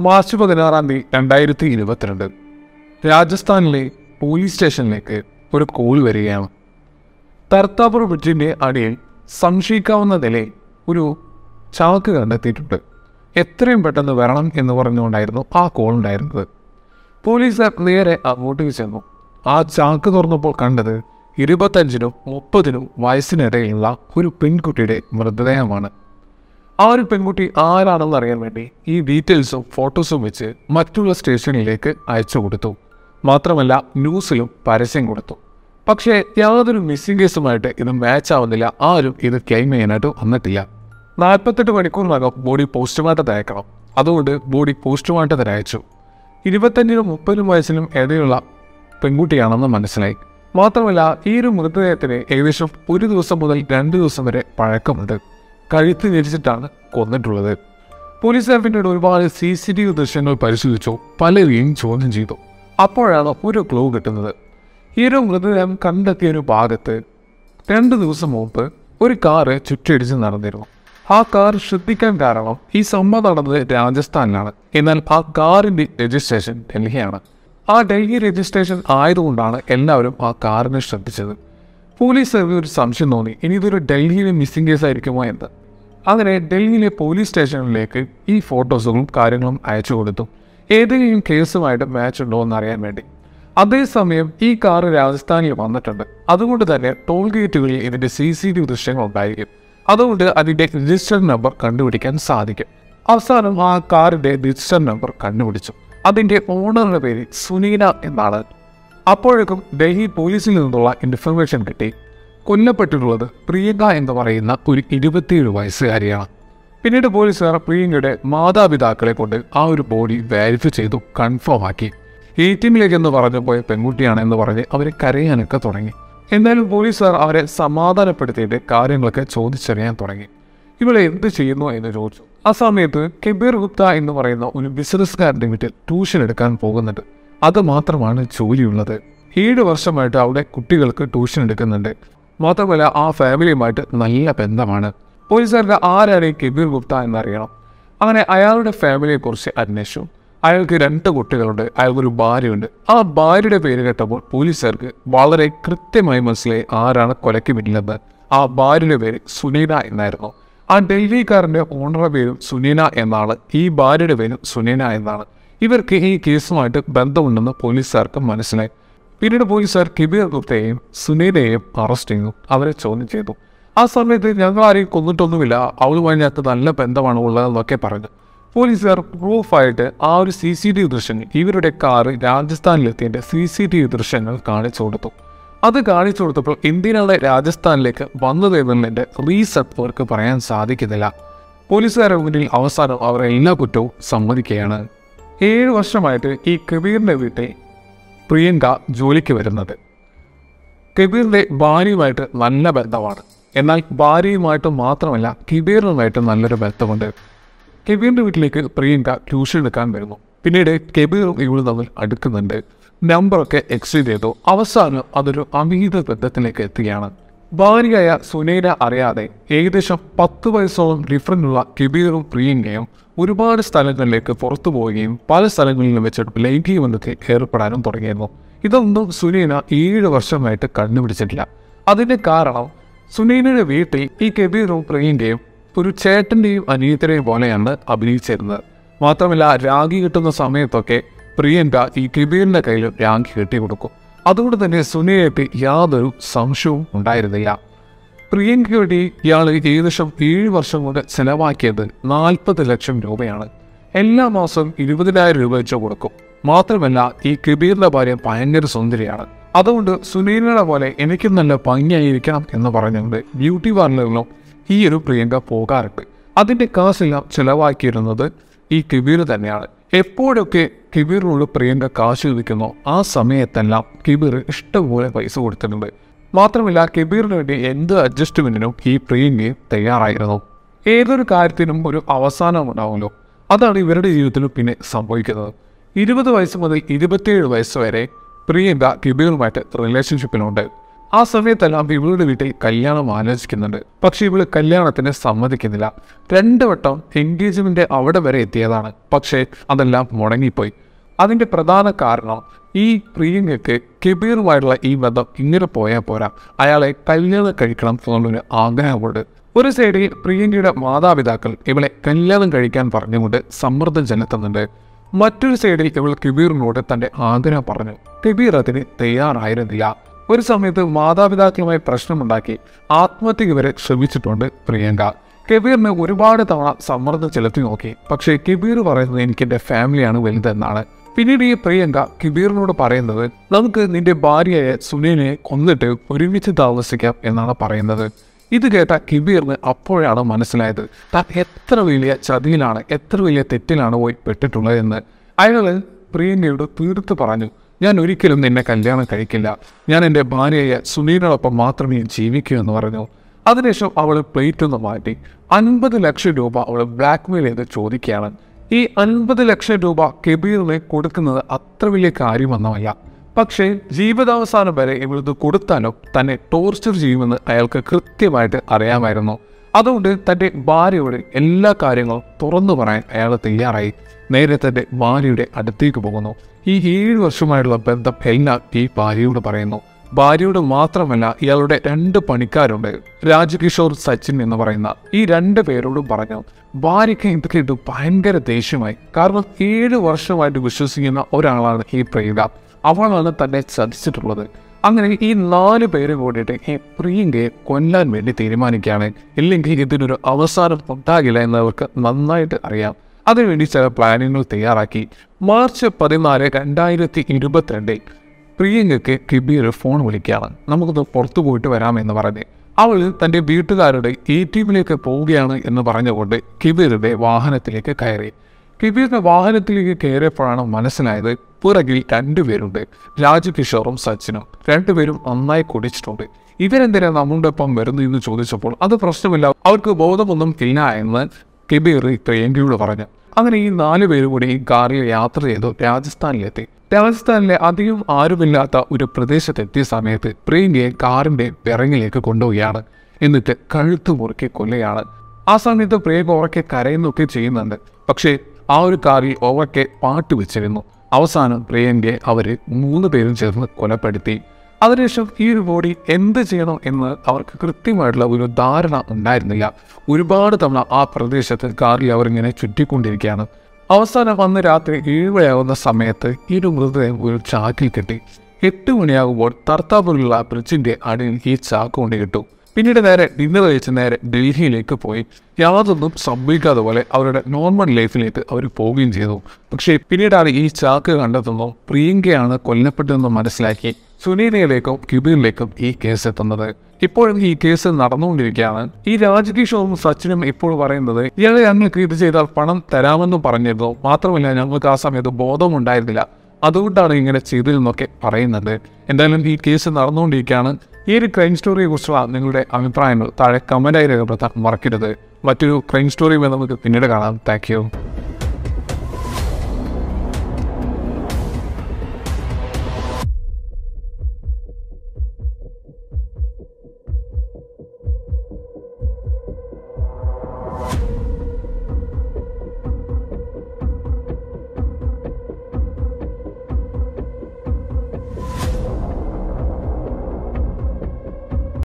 March 16, 2022 രാജസ്ഥാനിലെ police സ്റ്റേഷനിലേക്ക് ഒരു കോൾ വരികയാണ്. തർത്താപൂർ ബ്രിഡ്ജിൻ്റെ അടിയിൽ സംശയിക്കാവുന്ന നിലയിൽ ഒരു ചാക്ക് കണ്ടെത്തിയിട്ടുണ്ട്. എത്രയും പെട്ടെന്ന് വരണം എന്ന് പറഞ്ഞുകൊണ്ടായിരുന്നു ആ കോൾ ഉണ്ടായിരുന്നത്. പോലീസുകാർ നേരെ അങ്ങോട്ട് ചെന്നു. ആ ചാക്ക് തുറന്നപ്പോൾ കണ്ടത് 25-നും 30-നും വയസ്സിനിടയിലുള്ള ഒരു പെൺകുട്ടിയുടെ മൃതദേഹമാണ്. ആ ഒരു പെൺകുട്ടി ആരാണെന്ന് അറിയാൻ വേണ്ടി ഈ ഡീറ്റെയിൽസും ഫോട്ടോസും വെച്ച് മറ്റുള്ള സ്റ്റേഷനിലേക്ക് അയച്ചു കൊടുത്തു. മാത്രമല്ല ന്യൂസിലും പരസ്യം കൊടുത്തു. പക്ഷേ യാതൊരു മിസ്സിംഗ് കേസുമായിട്ട് ഇത് മാച്ച് ആവുന്നില്ല. ആരും ഇത് ക്ലെയിം ചെയ്യാനായിട്ട് വന്നിട്ടില്ല. 48 മണിക്കൂറിനകം ബോഡി പോസ്റ്റ്മോർട്ടത്തിന് അയക്കണം. അതുകൊണ്ട് ബോഡി പോസ്റ്റ്മോർട്ടത്തിന് അയച്ചു. 25-നും 30-നും വയസ്സിനും ഇടയിലുള്ള പെൺകുട്ടിയാണെന്ന് മനസ്സിലായി. മാത്രമല്ല ഈ ഒരു മൃതദേഹത്തിന് ഏകദേശം 1 ദിവസം മുതൽ 2 ദിവസം വരെ പഴക്കമുണ്ട്. കഴുത്ത് ഞെരിച്ചിട്ടാണ് കൊന്നിട്ടുള്ളത്. പോലീസുകാർ പിന്നീട് ഒരുപാട് CCTV ദൃശ്യങ്ങൾ പരിശോധിച്ചു, പലരെയും ചോദ്യം ചെയ്തു. അപ്പോഴാണ് ഒരു ക്ലൂ കിട്ടുന്നത്. ഈ ഒരു മൃതദേഹം കണ്ടെത്തിയ ഒരു ഭാഗത്ത് 2 ദിവസം മുമ്പ് ഒരു കാറ് ചുറ്റടിച്ച് നടന്നിരുന്നു. ആ കാർ ശ്രദ്ധിക്കാൻ കാരണം ഈ സംഭവം നടന്നത് രാജസ്ഥാനിലാണ്. എന്നാൽ ആ കാറിൻ്റെ രജിസ്ട്രേഷൻ ഡൽഹിയാണ്. ആ ഡൽഹി രജിസ്ട്രേഷൻ ആയതുകൊണ്ടാണ് എല്ലാവരും ആ കാറിനെ ശ്രദ്ധിച്ചത്. പോലീസുകാർക്ക് ഒരു സംശയം തോന്നി, ഇനി ഇതൊരു ഡൽഹിയിലെ മിസ്സിംഗ് കേസ് ആയിരിക്കുമോ എന്ന്. അങ്ങനെ ഡൽഹിയിലെ പോലീസ് സ്റ്റേഷനിലേക്ക് ഈ ഫോട്ടോസുകളും കാര്യങ്ങളും അയച്ചു കൊടുത്തു, ഏതെങ്കിലും കേസുമായിട്ട് മാച്ച് ഉണ്ടോ എന്നറിയാൻ വേണ്ടി. അതേസമയം ഈ കാറ് രാജസ്ഥാനിൽ വന്നിട്ടുണ്ട്. അതുകൊണ്ട് തന്നെ ടോൾ ഗേറ്റുകളിൽ ഇതിൻ്റെ CCTV ദൃശ്യങ്ങൾ ഉണ്ടായിരിക്കും. അതുകൊണ്ട് അതിൻ്റെ രജിസ്റ്റർ നമ്പർ കണ്ടുപിടിക്കാൻ സാധിക്കും. അവസാനം ആ കാറിൻ്റെ രജിസ്റ്റർ നമ്പർ കണ്ടുപിടിച്ചു. അതിൻ്റെ ഓണറുടെ പേര് സുനീന എന്നാണ്. അപ്പോഴേക്കും ഡൽഹി പോലീസിൽ നിന്നുള്ള ഇൻഫർമേഷൻ കിട്ടി. കൊല്ലപ്പെട്ടിട്ടുള്ളത് പ്രിയങ്ക എന്ന് പറയുന്ന ഒരു 27 വയസ്സുകാരിയാണ്. പിന്നീട് പോലീസുകാർ പ്രിയങ്കയുടെ മാതാപിതാക്കളെ കൊണ്ട് ആ ഒരു ബോഡി വെരിഫൈ ചെയ്തു, കൺഫേം ആക്കി. ATMിലേക്കെന്ന് പറഞ്ഞു പോയ പെൺകുട്ടിയാണെന്ന് പറഞ്ഞ് അവരെ കരയാനൊക്കെ തുടങ്ങി. എന്നാലും പോലീസുകാർ അവരെ സമാധാനപ്പെടുത്തിയിട്ട് കാര്യങ്ങളൊക്കെ ചോദിച്ചറിയാൻ തുടങ്ങി. ഇവളെ എന്ത് ചെയ്യുന്നു എന്ന് ചോദിച്ചു. ആ സമയത്ത് കബീർ ഗുപ്ത എന്ന് പറയുന്ന ഒരു ബിസിനസ്സുകാരൻ്റെ വീട്ടിൽ ട്യൂഷൻ എടുക്കാൻ പോകുന്നുണ്ട്. അത് മാത്രമാണ് ജോലിയുള്ളത്. 7 വർഷമായിട്ട് അവിടെ കുട്ടികൾക്ക് ട്യൂഷൻ എടുക്കുന്നുണ്ട്. മാത്രമല്ല ആ ഫാമിലിയുമായിട്ട് നല്ല ബന്ധമാണ്. പോലീസുകാർക്ക് ആരാണ് ഈ കബീർ ഗുപ്ത എന്നറിയണം. അങ്ങനെ അയാളുടെ ഫാമിലിയെക്കുറിച്ച് അന്വേഷിച്ചു. അയാൾക്ക് 2 കുട്ടികളുണ്ട്, അയാൾക്കൊരു ഭാര്യയുണ്ട്. ആ ഭാര്യയുടെ പേര് കേട്ടപ്പോൾ പോലീസുകാർക്ക് വളരെ കൃത്യമായി മനസ്സിലായി ആരാണ് കൊലയ്ക്ക് പിന്നിലെന്ന്. ആ ഭാര്യയുടെ പേര് സുനീന എന്നായിരുന്നു. ആ ഡൽഹിക്കാരൻ്റെ ഓണറുടെ പേരും സുനീന എന്നാണ്, ഈ ഭാര്യയുടെ പേരും സുനീന എന്നാണ്. ഇവർക്ക് ഈ കേസുമായിട്ട് ബന്ധമുണ്ടെന്ന് പോലീസുകാർക്ക് മനസ്സിലായി. പിന്നീട് പോലീസുകാർ കബീർ ഗുപ്തയെയും സുനീനയെയും അറസ്റ്റ് ചെയ്തു, അവരെ ചോദ്യം ചെയ്തു. ആ സമയത്ത് ഞങ്ങൾ ആരെയും കൊന്നിട്ടൊന്നുമില്ല, അവളുമായി ഞങ്ങൾക്ക് നല്ല ബന്ധമാണ് ഉള്ളതെന്നൊക്കെ പറഞ്ഞു. പോലീസുകാർ പ്രൂഫായിട്ട് ആ ഒരു CCTV ദൃശ്യങ്ങൾ, ഇവരുടെ കാറ് രാജസ്ഥാനിലെത്തിയതിൻ്റെ CCTV ദൃശ്യങ്ങൾ കാണിച്ചു കൊടുത്തു. അത് കാണിച്ചു കൊടുത്തപ്പോൾ എന്തിനാണ് രാജസ്ഥാനിലേക്ക് വന്നത് എന്നതിൻ്റെ റീസൺ അവർക്ക് പറയാൻ സാധിക്കുന്നില്ല. പോലീസുകാരുടെ മുന്നിൽ അവസാനം അവർ എല്ലാ കുറ്റവും സമ്മതിക്കുകയാണ്. 7 വർഷമായിട്ട് ഈ കബീറിൻ്റെ വീട്ടിൽ പ്രിയങ്ക ജോലിക്ക് വരുന്നത്. കബീറിൻ്റെ ഭാര്യയുമായിട്ട് നല്ല ബന്ധമാണ്. എന്നാൽ ഭാര്യയുമായിട്ട് മാത്രമല്ല കബീറിനുമായിട്ട് നല്ലൊരു ബന്ധമുണ്ട്. കബീറിൻ്റെ വീട്ടിലേക്ക് പ്രിയങ്ക ട്യൂഷൻ എടുക്കാൻ വരുന്നു. പിന്നീട് കബീറും ഇവളും തമ്മിൽ അടുക്കുന്നുണ്ട്. നമ്പറൊക്കെ എക്സ്ചേഞ്ച് ചെയ്തു. അവസാനം അതൊരു അമിത ബന്ധത്തിലേക്ക് എത്തുകയാണ്. ഭാര്യയായ സുനീന അറിയാതെ ഏകദേശം 10 വയസ്സോളം ഡിഫറൻ്റുള്ള കബീറും പ്രിയങ്കയും ഒരുപാട് സ്ഥലങ്ങളിലേക്ക് പുറത്തു പോവുകയും പല സ്ഥലങ്ങളിലും വെച്ചിട്ട് ലൈംഗിക ബന്ധത്തിൽ ഏർപ്പെടാനും തുടങ്ങിയിരുന്നു. ഇതൊന്നും സുനീന 7 വർഷമായിട്ട് കണ്ടുപിടിച്ചിട്ടില്ല. അതിൻ്റെ കാരണം സുനീനയുടെ വീട്ടിൽ ഈ കബീറും പ്രിയങ്കയും ഒരു ചേട്ടൻ്റെയും അനിയത്തിനെയും പോലെയാണ് അഭിനയിച്ചിരുന്നത്. മാത്രമല്ല രാഖി കിട്ടുന്ന സമയത്തൊക്കെ പ്രിയങ്ക ഈ കബീറിൻ്റെ കയ്യിൽ രാഖി കെട്ടിക്കൊടുക്കും. അതുകൊണ്ട് തന്നെ സുനീനയ്ക്ക് യാതൊരു സംശയവും ഉണ്ടായിരുന്നില്ല. പ്രിയങ്കയുടെ ഇയാൾ ഏകദേശം 7 വർഷം കൊണ്ട് ചെലവാക്കിയത് 40 ലക്ഷം രൂപയാണ്. എല്ലാ മാസവും 20,000 രൂപ വെച്ച് കൊടുക്കും. മാത്രമല്ല ഈ കബീറിൻ്റെ ഭാര്യ ഭയങ്കര സുന്ദരിയാണ്. അതുകൊണ്ട് സുനീനയുടെ പോലെ എനിക്കും നല്ല ഭംഗിയായിരിക്കണം എന്ന് പറഞ്ഞുകൊണ്ട് ബ്യൂട്ടി പാർലറിലും ഈ ഒരു പ്രിയങ്ക പോകാറുണ്ട്. അതിൻ്റെ കാശെല്ലാം ചെലവാക്കിയിരുന്നത് ഈ കബീർ തന്നെയാണ്. എപ്പോഴൊക്കെ കബീറിനോട് പ്രിയങ്ക കാശ് ചോദിക്കുന്നോ ആ സമയത്തെല്ലാം കബീർ ഇഷ്ടംപോലെ പൈസ കൊടുത്തിട്ടുണ്ട്. മാത്രമല്ല കബീറിന് വേണ്ടി എന്ത് അഡ്ജസ്റ്റ്മെൻറ്റിനും ഈ പ്രിയങ്കയും തയ്യാറായിരുന്നു. ഏതൊരു കാര്യത്തിനും ഒരു അവസാനം ഉണ്ടാവുമല്ലോ, അതാണ് ഇവരുടെ ജീവിതത്തിൽ പിന്നെ സംഭവിക്കുന്നത്. 20 വയസ്സ് മുതൽ 27 വയസ്സ് വരെ പ്രിയങ്ക കബീറുമായിട്ട് റിലേഷൻഷിപ്പിലുണ്ട്. ആ സമയത്തെല്ലാം ഇവളുടെ വീട്ടിൽ കല്യാണം ആലോചിക്കുന്നുണ്ട്. പക്ഷെ ഇവള് കല്യാണത്തിന് സമ്മതിക്കുന്നില്ല. 2 വട്ടം എൻഗേജ്മെന്റ് അവിടെ വരെ എത്തിയതാണ്. പക്ഷേ അതെല്ലാം മുടങ്ങിപ്പോയി. അതിന്റെ പ്രധാന കാരണം ഈ പ്രിയങ്കയ്ക്ക് കബീറുമായിട്ടുള്ള ഈ ബന്ധം ഇങ്ങനെ പോയാൽ പോരാ, അയാളെ കല്യാണം കഴിക്കണം എന്നുള്ളൊരു ആഗ്രഹമുണ്ട്. ഒരു സൈഡിൽ പ്രിയങ്കയുടെ മാതാപിതാക്കൾ ഇവളെ കല്യാണം കഴിക്കാൻ പറഞ്ഞുകൊണ്ട് സമ്മർദ്ദം ചെലുത്തുന്നുണ്ട്. മറ്റൊരു സൈഡിൽ ഇവൾ കബീറിനോട് തന്റെ ആഗ്രഹം പറഞ്ഞു. കബീർ അതിന് തയ്യാറായിരുന്നില്ല. ഒരു സമയത്ത് മാതാപിതാക്കളുമായി പ്രശ്നമുണ്ടാക്കി ആത്മഹത്യക്ക് വരെ ശ്രമിച്ചിട്ടുണ്ട് പ്രിയങ്ക. കബീറിന് ഒരുപാട് തവണ സമ്മർദ്ദം ചെലുത്തി നോക്കി. പക്ഷേ കബീർ പറയുന്നത് എനിക്ക് എൻ്റെ ഫാമിലിയാണ് വലുതെന്നാണ്. പിന്നീട് ഈ പ്രിയങ്ക കബീറിനോട് പറയുന്നത് നമുക്ക് നിന്റെ ഭാര്യയായ സുനിലിനെ കൊന്നിട്ട് ഒരുമിച്ച് താമസിക്കാം എന്നാണ് പറയുന്നത്. ഇത് കേട്ട കബീറിന് അപ്പോഴാണ് മനസ്സിലായത് താൻ എത്ര വലിയ ചതിയിലാണ്, എത്ര വലിയ തെറ്റിലാണ് പോയി പെട്ടിട്ടുള്ളത് എന്ന്. അയാൾ പ്രിയങ്കയോട് തീർത്ത് പറഞ്ഞു, ഞാൻ ഒരിക്കലും നിന്നെ കല്യാണം കഴിക്കില്ല, ഞാൻ എൻ്റെ ഭാര്യയായ സുനീലിനോടൊപ്പം മാത്രമേ ജീവിക്കൂ എന്ന് പറഞ്ഞു. അതിനുശേഷം അവൾ പ്ലേറ്റ് ഒന്ന് മാറ്റി 50 ലക്ഷം രൂപ അവൾ ബ്ലാക്ക്മെയിൽ ചെയ്ത് ചോദിക്കുകയാണ്. ഈ 50 ലക്ഷം രൂപ കബീറിനെ കൊടുക്കുന്നത് അത്ര വലിയ കാര്യമൊന്നുമല്ല. പക്ഷേ ജീവിതാവസാനം വരെ ഇവിടുന്ന് കൊടുത്താലും തന്നെ ടോർച്ചർ ചെയ്യുമെന്ന് അയാൾക്ക് കൃത്യമായിട്ട് അറിയാമായിരുന്നു. അതുകൊണ്ട് തൻ്റെ ഭാര്യയോട് എല്ലാ കാര്യങ്ങളും തുറന്നു പറയാൻ അയാൾ തയ്യാറായി. നേരെ തൻ്റെ ഭാര്യയുടെ അടുത്തേക്ക് പോകുന്നു. ഈ 7 വർഷമായിട്ടുള്ള ബന്ധം എല്ലാം ഈ ഭാര്യയോട് പറയുന്നു. ഭാര്യയോട് മാത്രമല്ല, ഇയാളുടെ 2 പണിക്കാരുണ്ട്, രാജകിഷോർ, സച്ചിൻ എന്ന് പറയുന്ന ഈ 2 പേരോടും പറഞ്ഞു. ഭാര്യയ്ക്ക് ഇത് കേട്ട് ഭയങ്കര ദേഷ്യമായി. കാരണം 7 വർഷമായിട്ട് വിശ്വസിക്കുന്ന ഒരാളാണ് ഈ പ്രിയങ്ക. അവളാണ് തന്നെ ചതിച്ചിട്ടുള്ളത്. അങ്ങനെ ഈ 4 പേരും കൂടിയിട്ട് ഈ പ്രിയങ്കയെ കൊല്ലാൻ വേണ്ടി തീരുമാനിക്കുകയാണ്. ഇല്ലെങ്കിൽ ഇതിനൊരു അവസാനം ഉണ്ടാകില്ല എന്നവർക്ക് നന്നായിട്ട് അറിയാം. അതിനുവേണ്ടി ചില പ്ലാനുകൾ തയ്യാറാക്കി. മാർച്ച് 14, 2022 പ്രിയങ്കയ്ക്ക് കബീർ ഫോൺ വിളിക്കുകയാണ്. നമുക്കൊന്ന് പുറത്തു പോയിട്ട് വരാമെന്ന് പറഞ്ഞ് അവൾ തൻ്റെ വീട്ടുകാരുടെ ATMിലേക്ക് പോവുകയാണ് എന്ന് പറഞ്ഞുകൊണ്ട് കബീറിന്റെ വാഹനത്തിലേക്ക് കയറി. കബീറിന്റെ വാഹനത്തിലേക്ക് കയറിയപ്പോഴാണ് മനസ്സിലായത് പുറകിൽ 2 പേരുണ്ട്, രാജകിഷോറും സച്ചിനും. 2 പേരും നന്നായി കുടിച്ചിട്ടുണ്ട്. ഇവരെന്തിനാ നമ്മളുടെ ഒപ്പം വരുന്നു എന്ന് ചോദിച്ചപ്പോൾ അത് പ്രശ്നമില്ല, അവർക്ക് ബോധമൊന്നും ഇല്ല എന്ന് കബീർ പ്രിയങ്കയോട് പറഞ്ഞു. അങ്ങനെ ഈ 4 പേരും കൂടി ഈ കാറിൽ യാത്ര ചെയ്തു രാജസ്ഥാനിലെത്തി. രാജസ്ഥാനിലെ അധികം ആരുമില്ലാത്ത ഒരു പ്രദേശത്തെത്തിയ സമയത്ത് പ്രിയങ്കയെ കാറിന്റെ പിറകിലേക്ക് കൊണ്ടുപോവുകയാണ്. എന്നിട്ട് കഴുത്ത് മുറുക്കി കൊല്ലുകയാണ്. ആ സമയത്ത് പ്രിയങ്ക ഉറക്കെ കരയുന്നൊക്കെ ചെയ്യുന്നുണ്ട്. പക്ഷേ ആ ഒരു കാറിൽ ഉറക്കെ പാട്ട് വെച്ചിരുന്നു. അവസാനം പ്രിയങ്കയെ അവർ 3 പേരും ചേർന്ന് കൊലപ്പെടുത്തി. അതിനുശേഷം ഈ ഒരു ബോഡി എന്ത് ചെയ്യണം എന്ന് അവർക്ക് കൃത്യമായിട്ടുള്ള ഒരു ധാരണ ഉണ്ടായിരുന്നില്ല. ഒരുപാട് തവണ ആ പ്രദേശത്ത് കാറിൽ അവരിങ്ങനെ ചുറ്റിക്കൊണ്ടിരിക്കുകയാണ്. അവസാനം അന്ന് രാത്രി 7 മണിയാകുന്ന സമയത്ത് ഈ ഒരു മൃതദേഹം ഒരു ചാക്കിൽ കെട്ടി. 8 മണിയാകുമ്പോൾ കർത്താപൂരിലുള്ള ബ്രിഡ്ജിന്റെ അടിയിൽ ഈ ചാക്ക് കൊണ്ട് കിട്ടും. പിന്നീട് നേരെ ഡിന്നർ കഴിച്ച് നേരെ ഡൽഹിയിലേക്ക് പോയി. യാതൊന്നും സംഭവിക്കാതെ പോലെ അവരുടെ നോർമൽ ലൈഫിലേക്ക് അവർ പോവുകയും ചെയ്തു. പക്ഷേ പിന്നീടാണ് ഈ ചാക്ക് കണ്ടെത്തുന്നു പ്രിയങ്കയാണ് കൊല്ലപ്പെട്ടതെന്ന് മനസ്സിലാക്കി സുനീലയിലേക്കും കബീറിലേക്കും ഈ കേസ് എത്തുന്നത്. ഇപ്പോഴും ഈ കേസ് നടന്നുകൊണ്ടിരിക്കുകയാണ്. ഈ രാജകിഷോറും സച്ചിനും ഇപ്പോൾ പറയുന്നത് ഇയാളെ ഞങ്ങൾക്ക് ഇത് ചെയ്താൽ പണം തരാമെന്നും പറഞ്ഞിരുന്നു, മാത്രമല്ല ഞങ്ങൾക്ക് ആ സമയത്ത് ബോധമുണ്ടായിരുന്നില്ല, അതുകൊണ്ടാണ് ഇങ്ങനെ ചെയ്തതെന്നൊക്കെ പറയുന്നത്. എന്തായാലും ഈ കേസ് നടന്നുകൊണ്ടിരിക്കുകയാണ്. ഈ ഒരു ക്രൈം സ്റ്റോറിയെ കുറിച്ചുള്ള നിങ്ങളുടെ അഭിപ്രായങ്ങൾ താഴെ കമന്റായി രേഖപ്പെടുത്താൻ മറക്കരുത്. മറ്റൊരു ക്രൈം സ്റ്റോറിയുമായി നമുക്ക് പിന്നീട് കാണാം. Thank U.